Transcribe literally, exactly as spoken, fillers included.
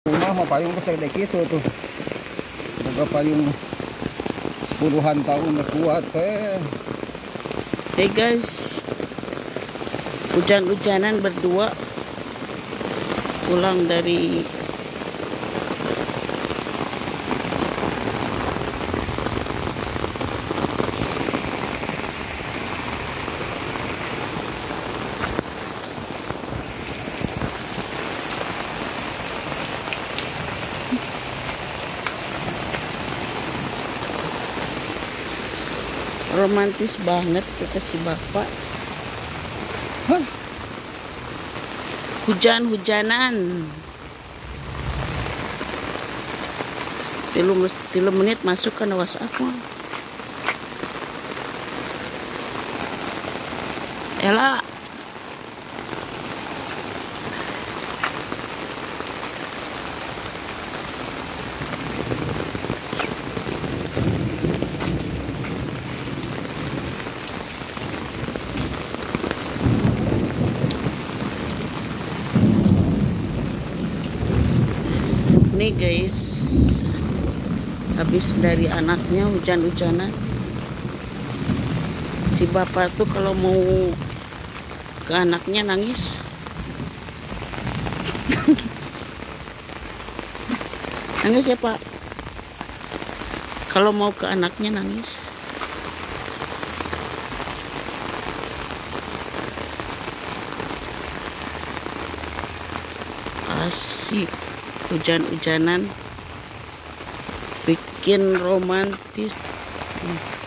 Rumah mau payung besar dek itu tuh. Boga payung puluhan tahun udah kuat teh. Hey guys, hujan-hujanan berdua pulang dari romantis banget kata si bapak. Hah? Hujan-hujanan tilu, tilu menit masuk ke WhatsApp mah. Ela nih guys, habis dari anaknya hujan-hujanan. Si bapak tuh kalau mau ke anaknya nangis. Nangis ya pak, kalau mau ke anaknya nangis. Asik hujan-hujanan bikin romantis.